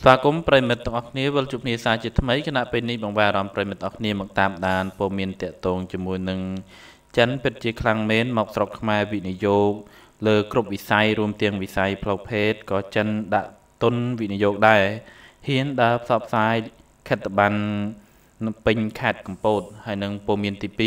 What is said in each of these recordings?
ស្វាគមន៍ប្រិមិត្តទាំងអស់គ្នាវិលជួបគ្នាសារជាថ្មីគណៈពេលនេះបង្វែរអារម្មណ៍ប្រិមិត្តទាំងអស់គ្នាមកតាមដានព័ត៌មានតាក់ទងជាមួយនឹងចិនពិតជាខ្លាំងមែនមកស្រុកខ្មែរវិនិយោគលើគ្រប់វិស័យរួមទាំងវិស័យផ្លូវភេទក៏ចិនដាក់ទុនវិនិយោគដែរហ៊ានដើរផ្សព្វផ្សាយខិត្តប័ណ្ណនៅពេញខេត្តកំពតហើយនឹងព័ត៌មានទី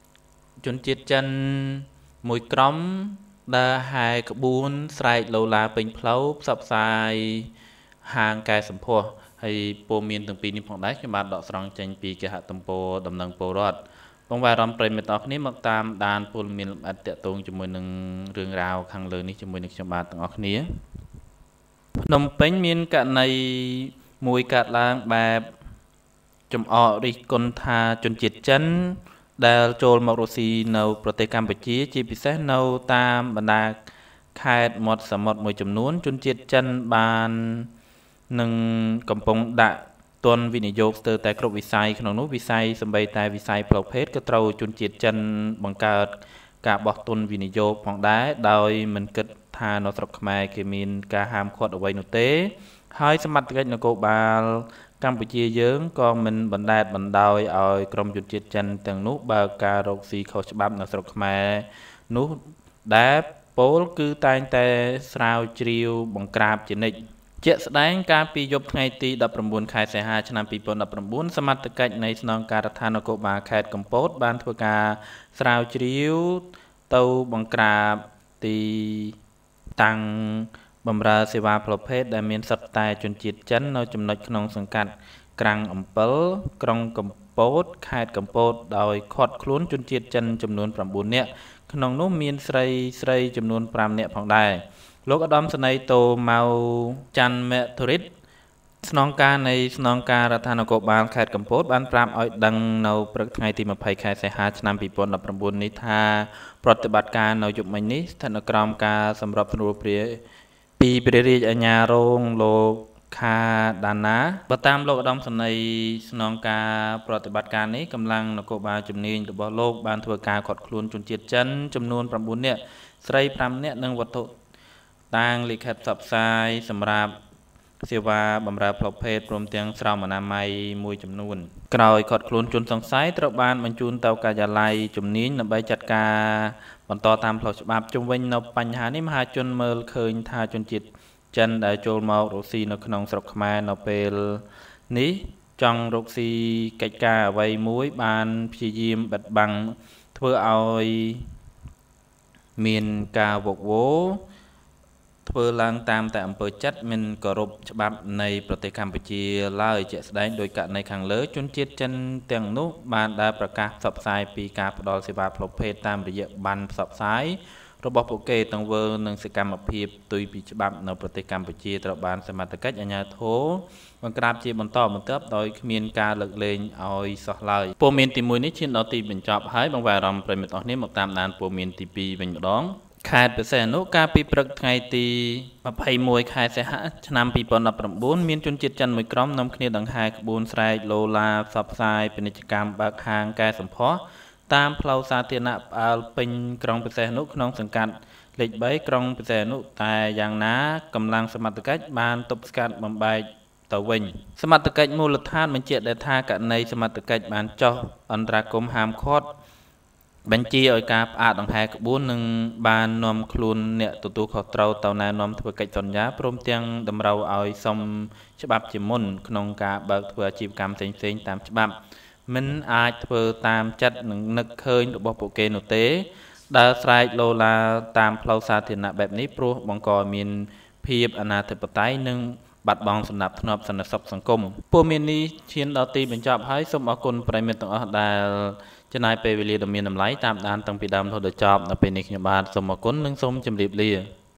2ជនជាតិចិនមួយក្រុមដើរហែក្បួនស្រែកឡូឡាពេញផ្លូវផ្សព្វផ្សាយហាងកែសម្ផស្សហើយព័ត៌មានទាំងពីរនេះផងដែរខ្ញុំបានដកស្រង់ចេញពីគេហទំព័រដំណឹងពលរដ្ឋបងប្អូនអារម្មណ៍ប្រិយមិត្តអរគ្នាមកតាមដានព័ត៌មានលម្អិតតាក់ទងជាមួយនឹងរឿងរ៉ាវខាងលើនេះជាមួយនឹងខ្ញុំបាទទាំងអស់គ្នាភ្នំពេញមានករណីមួយកើតឡើងបែបចំអករិះគន់ថាជនជាតិចិនដែលចូលមករស់ស៊ីនៅប្រទេសកម្ពុជាជាពិសេសនៅតាមបណ្ដាខេត្តមាត់សមុទ្រមួយចំនួនជនជាតិចិនបាននឹងកំពុងដាក់ទុនវិនិយោគស្ទើរតែគ្រប់វិស័យក្នុងនោះវិស័យសម្បីតែវិស័យផ្លូវភេទក៏ត្រូវជនជាតិចិនបង្កើតការបោះទុនវិនិយោគផងដែរដោយមិនគិតថានៅស្រុកខ្មែរគេមានការហាមឃាត់អ្វីនោះទេហើយសមត្ថកិច្ចនគរបាលកម្ពុជាយើងក៏មិនបណ្តែតបណ្ដោយឲ្យក្រុមជនជាតិចិនទាំងនោះបើកការរកស៊ីខុសច្បាប់នៅស្រុកខ្មែរនោះដែលពលគឺតែងតែស្រាវជ្រាវបង្ក្រាបជានិច្ចជាក់ស្ដែងកាលពីយប់ថ្ងៃទី19ខែសីហាឆ្នាំ2019សមត្ថកិច្ចនៃស្នងការដ្ឋាននគរបាលខេត្តកំពតបានធ្វើការស្រាវជ្រាវទៅបង្ក្រាបទីតាំងបម្រើសេវាផ្លូវភេទដែលមានសុទ្ធតែជនជាតិចិននៅចំណុចក្នុងសង្កាត់ក្រាំងអំពិលក្រុងកំពតខេត្តកំពតដោយឃាត់ខ្លួនជនជាតិចិនចំនួន9នាក់ក្នុងនោះមានស្រីចំនួន5នាក់ផងដែរលោកឧត្តមសេនីយ៍តូម៉ៅច័ន្ទមេធុរិតស្នងការនៃស្នងការរដ្ឋាភិបាលខេត្តកំពតបានប្រាប់ឲ្យដឹងនៅព្រឹកថ្ងៃទី20ខែសីហាឆ្នាំ2019នេះថាប្រតិបត្តិការនៅយប់មិញនេះស្ថិតនៅក្រោមការសម្របសម្រួលពីព្រះរាជអាជ្ញារងលោកខាដាណាបើតាមលោកឧត្តមសេនីយ៍ស្នងការប្រតិបត្តិការនេះកម្លាំងនគរបាលជំនាញរបស់លោកបានធ្វើការឃាត់ខ្លួនជនជាតិចិនចំនួន9នាក់ស្រី5នាក់និងវត្ថុតាងលិខិតផ្សព្វផ្សាយសម្រាប់សេវាបម្រើផ្លូវភេទព្រមទាំងស្រោមអនាម័យមួយចំនួនក្រោយឃាត់ខ្លួនជនសង្ស័យត្រូវបានបញ្ជូនទៅការិយាល័យជំនាញដើម្បីចាត់ការបន្តតាមផ្លូវច្បាប់ជុំវិញនៅបញ្ហានេះមហាជនមើលឃើញថាជនជាតិចិនដែលចូលមករកស៊ីនៅក្នុងស្រុកខ្មែរនៅពេលនេះចង់រកស៊ីកិច្ចការអ្វីមួយបានព្យាយាមបិទបាំងធ្វើឲ្យមានការវឹកវរធ្វើឡើងតាមតែអំពើចិត្តមិនគោរពច្បាប់នៃប្រទេសកម្ពុជាឡើយជាក់ស្ដែងដោយករណីខាងលើជនជាតិចិនទាំងនោះបានដែលប្រកាសផ្សព្វផ្សាយពីការផ្ដល់សេវាផ្លូវភេទតាមរយៈប័ណ្ណផ្សព្វផ្សាយរបស់ពួកគេទាំងវើនឹងសកម្មភាពផ្ទុយពីច្បាប់នៅប្រទេសកម្ពុជាត្រូវបានសមត្ថកិច្ចអាជ្ញាធរបង្ក្រាបជាបន្តបន្ទាប់ដោយគ្មានការលើកលែងឲ្យសោះឡើយព័ត៌មានទី1នេះឈានដល់ទីបញ្ចប់ហើយបង្វែរអារម្មណ៍ប្រិយមិត្តអស់នេះមកតាមដានព័ត៌មានទី2វិញម្ដងខេត្តបរសេនុកាលពីព្រឹកថ្ងៃទី21ខែសីហាឆ្នាំ2019មានជនជាតិចិនមួយក្រុមនាំគ្នាដង្ហែក្បួនស្រែកឡូឡាផ្សព្វផ្សាយពាណិជ្ជកម្មបើកហាងកែសម្ផស្សតាមផ្លូវសាធារណៈផ្អើលពេញក្រុងបរសេនុក្នុងសង្កាត់លេខ3ក្រុងបរសេនុតែយ៉ាងណាកម្លាំងសមត្ថកិច្ចបានទប់ស្កាត់បំបែកទៅវិញសមត្ថកិច្ចមូលដ្ឋានបញ្ជាក់ថាករណីសមត្ថកិច្ចបានចុះអន្តរាគមន៍ហាមឃាត់បញ្ជាឲ្យការផ្អាកដង្ហែក្បួននឹងបាននាំខ្លួនអ្នកទទួលខុសត្រូវទៅណែនាំធ្វើកិច្ចសន្យាព្រមទាំងតម្រូវឲ្យសុំច្បាប់ជាមុនក្នុងការបើកធ្វើអាជីវកម្មផ្សេងៗតាមច្បាប់មិនអាចធ្វើតាមចិត្តនិងនឹកឃើញរបស់ពួកគេនោះទេដើរស្រែកឡូឡាតាមផ្លូវសាធារណៈបែបនេះព្រោះបង្កឲ្យមានភាពអនាធិបតេយ្យនិងបាត់បង់សណ្ដាប់ធ្នាប់សន្តិសុខសង្គមព័ត៌មាននេះឈានដល់ទីបញ្ចប់ហើយសូមអរគុណប្រិយមិត្តទាំងអស់ដែលចំណាយពេលវេលាដ៏មានតម្លៃតាមដានតាំងពីដើមរហូតដល់ចប់នៅពេលនេះខ្ញុំបាទសូមអរគុណនិងសូមជម្រាបលា